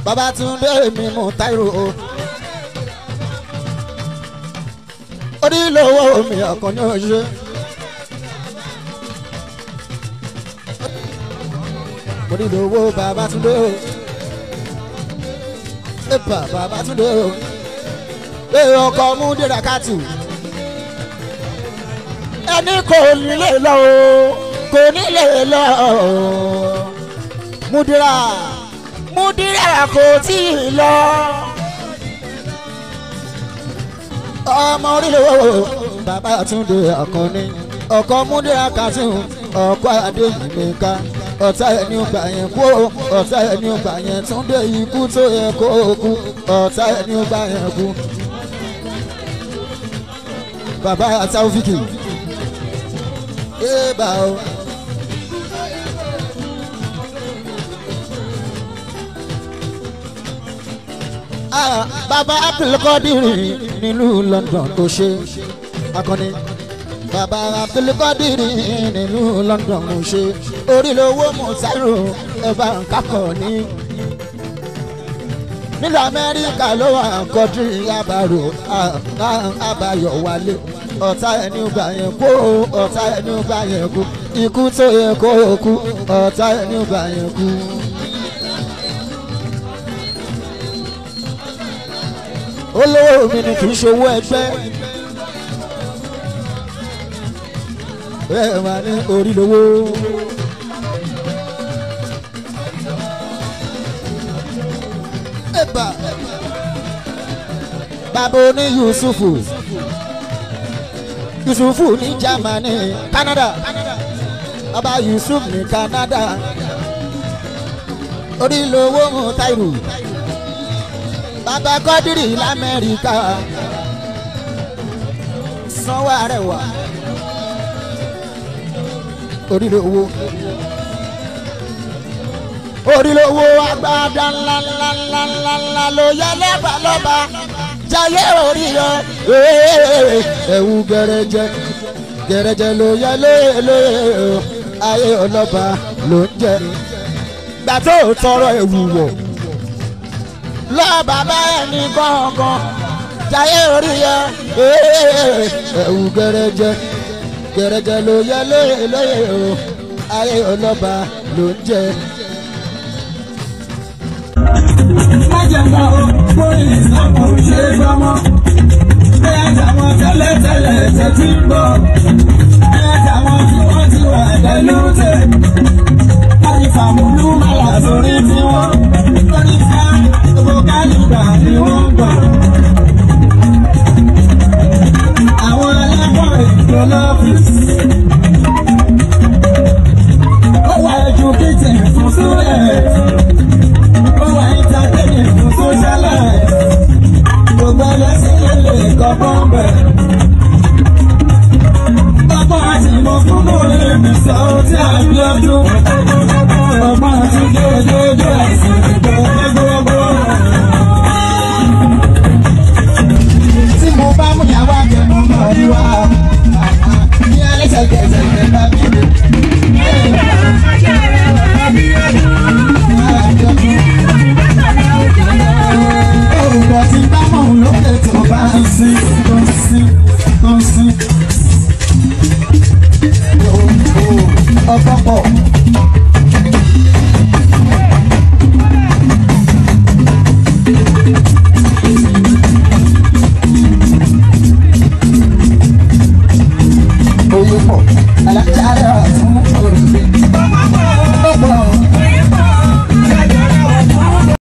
Babátúndé mi mú Táírò o. Onílówó mi ọkàn ní oṣù. Onílówó Babátúndé o. Epa Babátúndé o. Bẹ́ẹ̀ ọkọ̀ mú dèrà kátù. Ẹni kò nílé lọ o, kò nílé lọ o. Múdírà kò tí ì lọ. Ọmọ orílẹ̀ Babátúndé Àkànní ọkọ Múdírà kátù ọkọ Adéyìnká ọ̀tá ẹni ọgbà yẹn kú ọ̀tá ẹni ọgbà yẹn Túndé ikú tó yẹ kó kú ọ̀tá ẹni ọgbà yẹn kú. Bàbá Taofiki ébà o. Bàbá Abdulkadir nílùú London kò ṣe Àkànní. Bàbá Abdulkadir nílùú London kò ṣe orílẹ̀-owó Mùtáírò ẹ̀bá Àkànní. Nílùú Amẹ́ríkà ló wà kọjú àbárò àbáyọ̀ wálé ọ̀tá ẹni ọgbà yẹn kú ọ̀tá ẹni ọgbà yẹn kú ikú tó yẹ kó kú ọ̀tá ẹni ọgbà yẹn kú. Olówó mi ni kì í ṣòwò ẹgbẹ́ bẹ́ẹ̀ máa ní orí lówó. Bàbá oní Yusufu ní Germany Canada bàbá Yusuf ní Canada orí lówó Mùtáírò. Bàbá Kọ́dírì l'Amẹ́ríkà sanwó Arẹwà orílẹ̀-owó agbada ńlá ló yẹ lẹ́bàá lọ́ba jayé orí yọ ẹ̀wù gẹ̀rẹ́jẹ ló yẹ lóye ayé ọlọ́ba ló ń jẹ gbà tó tọrọ ẹ̀wù wọ̀ lọ́ọ́ bàbá ẹni gángan jayé orí yọ ẹ̀wù gẹ̀rẹ́jẹ ló yẹ lóye ayé ọlọ́ba ló ń jẹ. Májèmọ́ bóyá ìsàmù ṣe gbọ́mọ́ bẹ́ẹ̀ táwọn tẹ́lẹ̀tẹ́lẹ̀ tẹ́tí ń bọ̀ bẹ́ẹ̀ táwọn tí wọ́n ti wà lẹ́nu tẹ̀ láti fàmúlú mọ́lá sórí tí wọ́n lórí ká gbogbo kálíbà ni wọ́n gbọ́. Àwọn ẹlẹ́kọ̀ọ́ ètò lọ́fíìsì ó wà ẹ̀dùkítì fún sílẹ̀. Gbogbo ẹlẹ́sìn lè kọ́ bọ́m̀bẹ̀. Bàbá àti mo fún mọ́ èmi sọ tí a bí ọdún. Bàbá àti gbogbo ẹ̀sìn gbogbo. Tí mo bá mú yàwá jẹ́ mo mọ̀ ní wá. Ní ẹlẹ́sẹ̀kẹsẹ̀ ní bá bí mi. Ọ̀rọ̀ tí bá mọ̀ lókè tó bá ń sin tó ń sin. Ọ̀pọ̀pọ̀. Oyè pọ̀ alájà rẹ̀ fún òrùlé.